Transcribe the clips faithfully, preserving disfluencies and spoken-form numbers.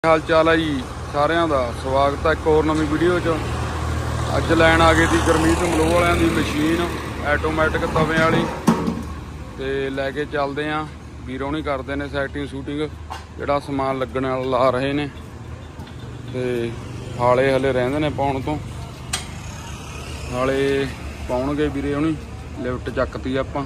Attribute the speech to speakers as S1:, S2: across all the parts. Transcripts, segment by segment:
S1: हाल चाल है जी सारिਆਂ ਦਾ स्वागत है एक होर नवीं वीडियो च। अज लैन आ गई थी गुरमीत मलोह वालियां दी मशीन ऐटोमैटिक तवे वाली ते लैके चलते हैं। वीर होनी करते हैं सैटिंग शूटिंग जिहड़ा समान लगन वाला ला रहे ने ते हाले हले रहिंदे ने पाउण तो हाले पाउणगे वीरे होनी। लिफ्ट चकती आपां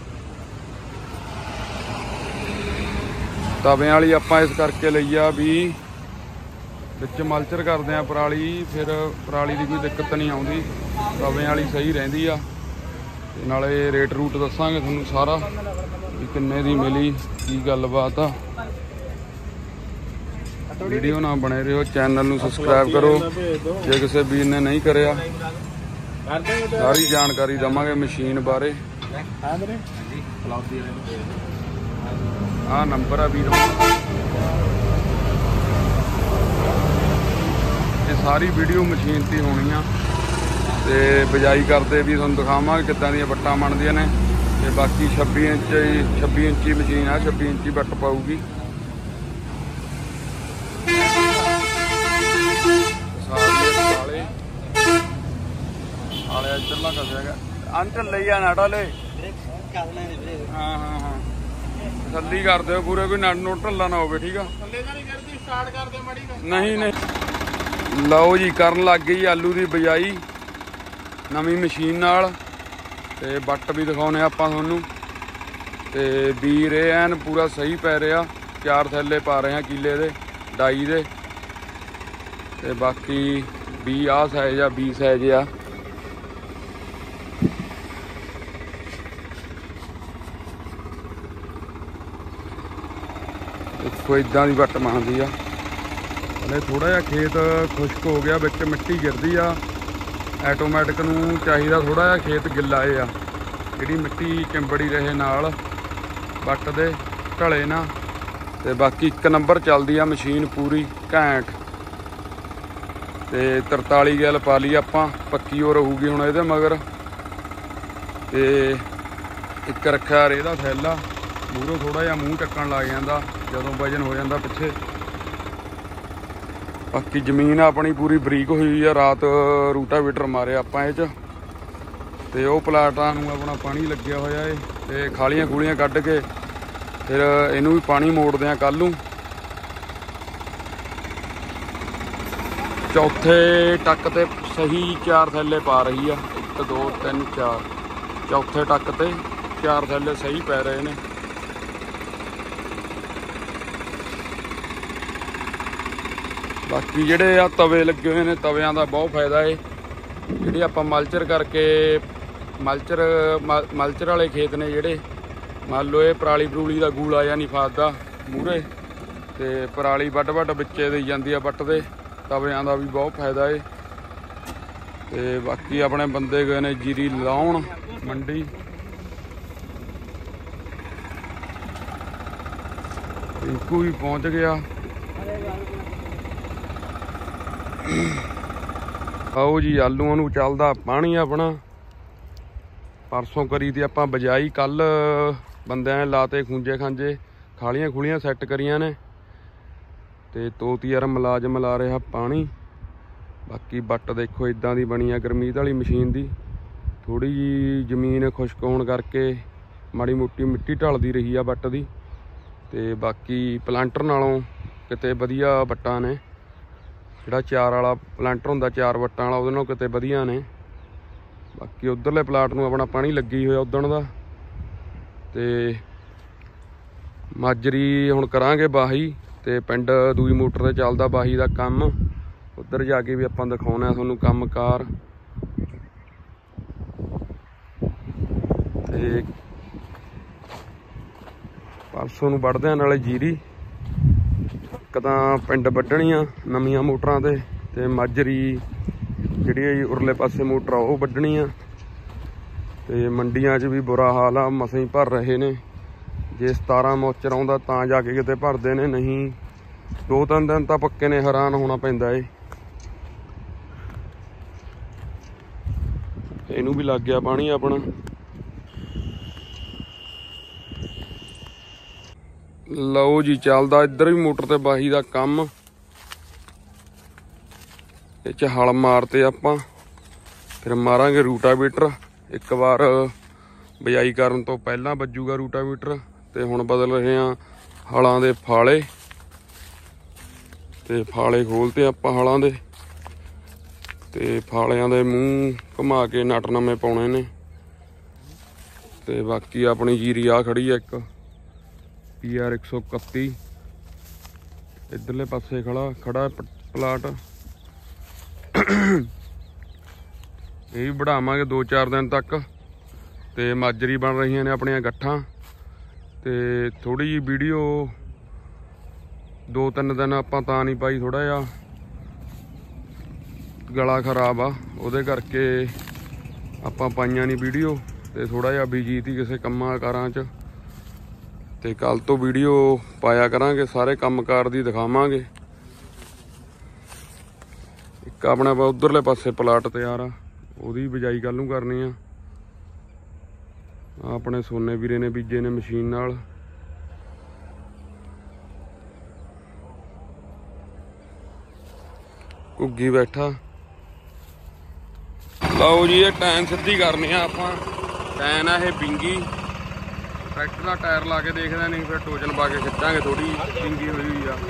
S1: तवे वाली आपां इस करके लई आ भी विच मल्चर करते हैं पराली, फिर पराली की कोई दिक्कत नहीं आती, तवे वाली सही रहिंदी आ। ते नाले रेट रूट दसांगे तुहानूं सारा भी किन्ने दी मिली की गलबात आ। वीडियो ना बने रहो, चैनल नूं सबसक्राइब करो जे किसी वीर ने नहीं करिया। सारी जानकारी देवांगे मशीन बारे। आ नंबर आ वीर ये सारी वीडियो मशीन की होनी आ ते बिजाई करते भी तुहानूं दिखावांगे किदां दी बट्टां बनदियां ने। ते बाकी छब्बी इंच छब्बी इंची मशीन आ, छब्बी इंची बट्ट पाऊगी। आले चला कसेगा अंचल ले आ नाटा ले। हाँ हाँ हाँ तसल्ली कर दो पूरे, कोई नट नोट ढला ना हो। ठीक है नहीं नहीं लो जी करन लग गई आलू की बिजाई नवीं मशीन नाल ते बट्ट भी दिखाने आपां तुहानूं। ते बीर एन पूरा सही पै रहा, चार थैले पा रहे हैं किले दे डाई दे ते बाकी बी आ साइज आ बी साइज आ। देखो इदां दी बट्ट बनदी आ। हले थोड़ा जिहा खेत खुश्क हो गया, बिच मिट्टी गिरदी आ। ऐटोमैटिक नूं चाहिदा थोड़ा जिहा खेत गिल्ला आ, जिहड़ी मिट्टी चिंबड़ी रहे नाल बट्ट दे ढले ना। ते बाकी एक नंबर चलदी आ मशीन पूरी घैंट। ते तरताली गैल पा ली आपां, पक्की हो रहूगी हुण इहदे मगर। ते एक रखा रेह दा थैला, मूहरों थोड़ा जिहा मूँह ढक्कण लग जांदा जदों वजन हो जाता पिछे। बाकी जमीन अपनी पूरी बरीक हुई है, रात रूटावीटर मारे आपां इह च। ते ओह प्लाटां नूं अपना पानी लग्या होया है ते खालियां खूलियां कढ के फिर इहनूं भी पानी मोड़दे आ कल नूं। चौथे टक ते सही चार थैले पा रही है, एक दो तीन चार, चौथे टक ते चार थैले सही पै रहे ने। बाकी जिहड़े आ तवे लगे हुए हैं, तवियां दा बहुत फायदा है। जिहड़े आपां मल्चर करके मल्चर मल्चर वाले खेत ने जिहड़े, मान लो ये पराली परूली का गूला या नहीं फसदा मूहरे ते पराली वड्ड वड्ड बिच्चे देई जांदी आ बट्ट दे। तवियां दा भी बहुत फायदा है। ते बाकी अपने बंदे गए ने जीरी लाउण मंडी। रिंकू भी पहुँच गया। आओ जी आलूआं नूं चलदा पानी अपना। परसों करी ती आपां बजाई, कल बंदियां ने लाते खूंजे खांजे, खालियां खुलियां सैट करियां ने ते तोती यार मुलाजम ला रहा पानी। बाकी बट्ट देखो इदां दी बनी आ गुरमीत वाली मशीन दी। थोड़ी जी जमीन खुश्क होण करके माड़ी मोटी मिट्टी ढलदी रही आ बट्ट दी। ते बाकी प्लांटर नालों किते वधिया बट्टां ने, जिहड़ा चार वाला प्लांटर हुंदा चार वट्टां वाला, उहदे नालों किते वधिया ने। बाकी उधरले प्लाट नूं अपना पानी लगी होया उदण दा। ते माजरी हुण करांगे बाही ते पिंड दूई मोटर ते चलदा बाही दा काम। उधर जाके भी आपां दिखाउणे आ तुहानूं काम कार। ते परसों नूं वढ़दे आ नाले जीरी। एक तां पिंड वड्ढणी आ नवीआं मोटरां ते ते माजरी जिहड़ी उरले पासे मोटर आ ओह वड्ढणी आ। ते मंडियां च भी बुरा हाल आ, मसां ही भर रहे ने। जे सतारां मौचर आउंदा तां जाके किते भरदे ने, नहीं दो तीन दिन तां पक्के ने हैरान होना पैंदा है। इहनूं भी लग गया पानी अपना। लो जी चलदा इधर भी मोटर ते बाही दा काम। ਇਹ 'ਚ ਹਲ ਮਾਰਤੇ ਆਪਾਂ, ਫਿਰ ਮਾਰਾਂਗੇ ਰੂਟਾਵੀਟਰ। ਇੱਕ ਵਾਰ ਬਿਜਾਈ ਕਰਨ ਤੋਂ ਪਹਿਲਾਂ ਵੱਜੂਗਾ ਰੂਟਾਵੀਟਰ। ਤੇ ਹੁਣ ਬਦਲ ਰਹੇ ਆ ਹਲਾਂ ਦੇ ਫਾਲੇ, ਤੇ ਫਾਲੇ ਖੋਲਤੇ ਆਪਾਂ ਹਲਾਂ ਦੇ, ਤੇ ਫਾਲਿਆਂ ਦੇ ਮੂੰਹ ਘੁਮਾ ਕੇ ਨਟ ਨਵੇਂ ਪਾਉਣੇ ਨੇ। ਤੇ ਬਾਕੀ ਆਪਣੀ ਜੀਰੀ ਆ ਖੜੀ ਆ ਇੱਕ ਪੀ ਆਰ ਇੱਕ ਸੌ ਇਕੱਤੀ, ਇੱਧਰਲੇ ਪਾਸੇ ਖੜਾ ਖੜਾ ਪਲਾਟ। ਇਹ ਵੀ ਵਧਾਵਾਂਗੇ ਦੋ ਚਾਰ ਦਿਨ ਤੱਕ। ਤੇ ਮਾਜਰੀ ਬਣ ਰਹੀਆਂ ਨੇ ਆਪਣੀਆਂ ਗੱਠਾਂ। ਤੇ ਥੋੜੀ ਜਿਹੀ ਵੀਡੀਓ ਦੋ ਤਿੰਨ ਦਿਨ ਆਪਾਂ ਤਾਂ ਨਹੀਂ ਪਾਈ, ਥੋੜਾ ਜਿਹਾ ਗਲਾ ਖਰਾਬ ਆ, ਉਹਦੇ ਕਰਕੇ ਆਪਾਂ ਪਾਈਆਂ ਨਹੀਂ ਵੀਡੀਓ। ਤੇ ਥੋੜਾ ਜਿਹਾ ਬਿਜੀ ਸੀ ਕਿਸੇ ਕੰਮਾਂ ਕਾਰਾਂ 'ਚ। ਤੇ ਕੱਲ ਤੋਂ ਵੀਡੀਓ ਪਾਇਆ ਕਰਾਂਗੇ, ਸਾਰੇ ਕੰਮਕਾਰ ਦੀ ਦਿਖਾਵਾਂਗੇ। ਇੱਕ ਆਪਣਾ ਉਧਰਲੇ ਪਾਸੇ ਪਲਾਟ ਤਿਆਰ ਆ, ਉਹਦੀ ਬਿਜਾਈ ਕੱਲ ਨੂੰ ਕਰਨੀ ਆ। ਆਪਣੇ ਸੋਨੇ ਵੀਰੇ ਨੇ ਬੀਜੇ ਨੇ ਮਸ਼ੀਨ ਨਾਲ। ਘੁੱਗੀ ਬੈਠਾ। ਲਓ ਜੀ, ਇਹ ਟੈਨ ਸਿੱਧੀ ਕਰਨੀ ਆ ਆਪਾਂ। ਟੈਨ ਆ ਇਹ ਬਿੰਗੀ, ਟਰੈਕਟਰ ਦਾ ਟਾਇਰ ਲਾ ਕੇ ਦੇਖਦੇ, ਨਹੀਂ ਫਿਰ ਟੋਚਨ ਪਾ ਕੇ ਖਿੱਚਾਂਗੇ। ਥੋੜੀ ਬਿੰਗੀ ਹੋਈ ਹੋਈ ਆ।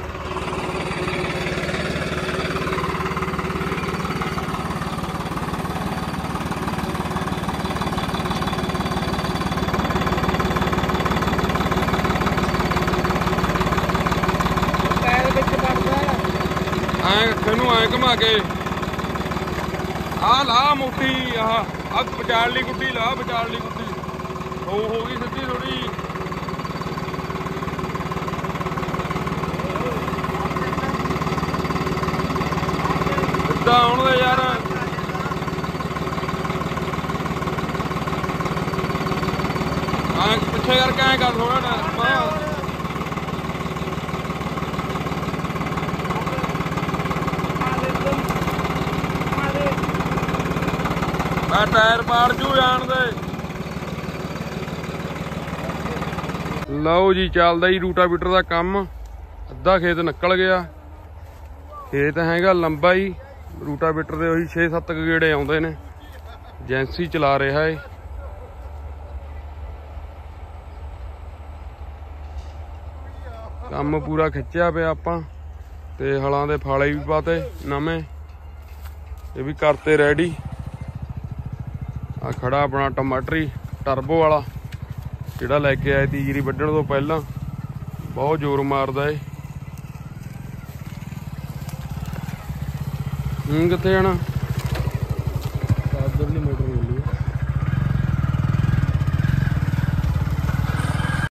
S1: ਐ ਤੈਨੂੰ ਐ ਘੁਮਾ ਕੇ ਆਹ ਲਾ ਮੋਟੀ, ਆਹ ਆਹ ਵਿਚਾਲਲੀ ਗੁੱਡੀ ਲਾ, ਵਿਚਾਲਲੀ ਗੁੱਡੀ ਹੋ ਹੋ ਗਈ ਸਿੱਧੀ ਥੋੜੀ। ਸਿੱਧਾ ਆਉਣ ਦੇ ਯਾਰ। ਐ ਪਿੱਛੇ ਕਰਕੇ ਐ ਕਰ ਥੋੜਾ ਟਾਇਰ। ਆ ਟਾਇਰ ਪਾੜ ਜੂ ਜਾਣ ਦੇ। ਲਓ ਜੀ, ਚੱਲਦਾ ਜੀ ਰੂਟਾਵੀਟਰ ਦਾ ਕੰਮ। ਅੱਧਾ ਖੇਤ ਨਿਕਲ ਗਿਆ। ਖੇਤ ਹੈਗਾ ਲੰਬਾ ਹੀ, ਰੂਟਾਵੀਟਰ ਦੇ ਉਹੀ ਛੇ ਸੱਤ ਗੇੜੇ ਆਉਂਦੇ ਨੇ। ਏਜੰਸੀ ਚਲਾ ਰਿਹਾ ਏ। ਕੰਮ ਪੂਰਾ ਖਿੱਚਿਆ ਪਿਆ ਆਪਾਂ। ਤੇ ਹਲਾਂ ਦੇ ਫਾਲੇ ਵੀ ਪਾਤੇ ਨਵੇਂ, ਇਹ ਵੀ ਕਰਤੇ ਰੈਡੀ। ਆ ਖੜਾ ਆਪਣਾ ਟਮਾਟਰੀ ਟਰਬੋ ਵਾਲਾ, ਜਿਹੜਾ ਲੈ ਕੇ ਆਏ ਤੀ ਜੀਰੀ ਵੱਢਣ ਤੋਂ ਪਹਿਲਾਂ। ਬਹੁਤ ਜ਼ੋਰ ਮਾਰਦਾ ਏ। ਹੂੰ ਕਿੱਥੇ ਜਾਣਾ?